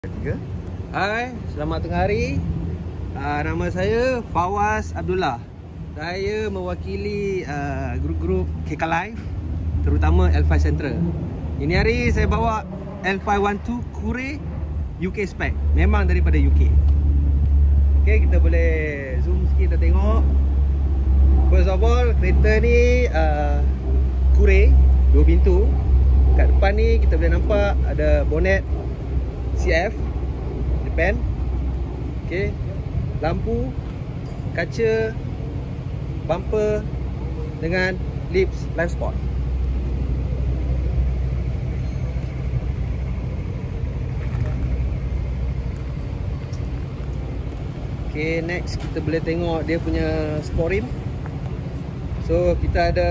Hai, selamat tengah hari. Nama saya Fawaz Abdullah. Saya mewakili grup-grup KK Live, terutama L5 Central. Ini hari saya bawa L512 Courier UK spec. Memang daripada UK. Okay, kita boleh zoom sikit, kita tengok. First of all, kereta ni Courier 2 pintu. Kat depan ni kita boleh nampak ada bonnet CF Japan. Okay, lampu, kaca, bumper dengan lips live spot. Okay, next kita boleh tengok dia punya sport rim. So kita ada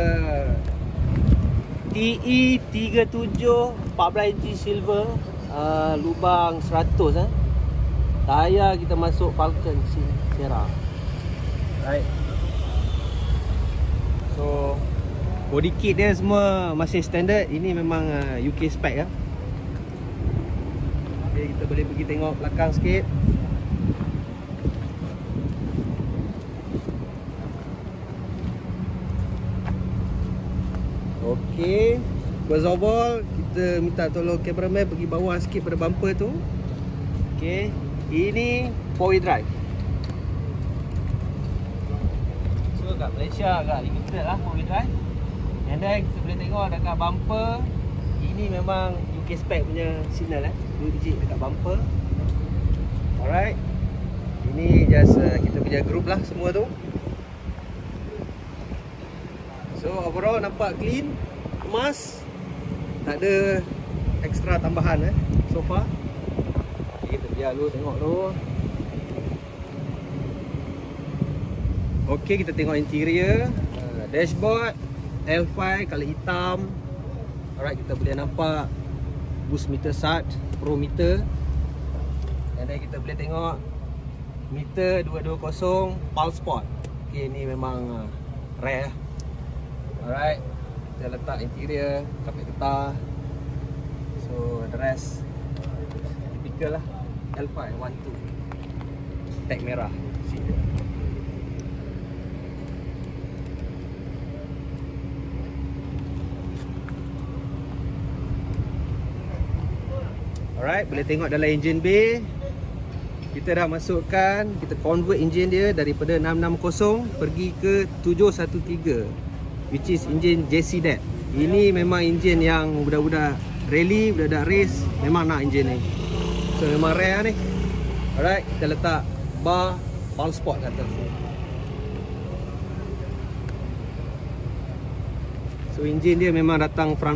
TE37 14 inci silver, lubang 100 tayar kita masuk Falcon Sierra. Right. So body kit dia semua masih standard. Ini memang UK spec . Okay, kita boleh pergi tengok belakang sikit. Okay, first of all kita minta tolong cameraman pergi bawah sikit pada bumper tu. Okay, ini 4-wheel drive. So kat Malaysia agak limited lah 4-wheel drive. And then kita boleh tengok dekat bumper, ini memang UK spec punya signal 2 digit dekat bumper. Alright, ini just kita punya group lah semua tu. So overall nampak clean, emas, tak ada extra tambahan so far. Okay, kita biar dulu tengok dulu. Okay, kita tengok interior. Dashboard L5 color hitam. Alright, kita boleh nampak boost meter SAT, pro meter. Dan then kita boleh tengok meter 220 pulse spot. Okay, ni memang rare. Alright, kita letak interior, kapet getah. So the rest typical lah L512 tag merah seat dia. Alright, boleh tengok dalam engine bay. Kita dah masukkan, kita convert engine dia daripada 660 pergi ke 713, which is engine JC-DET. Ini memang engine yang budak-budak rally, budak-budak race memang nak engine ni. So memang rare ni. Alright, kita letak bar pulse spot kat atas. So engine dia memang datang front mount .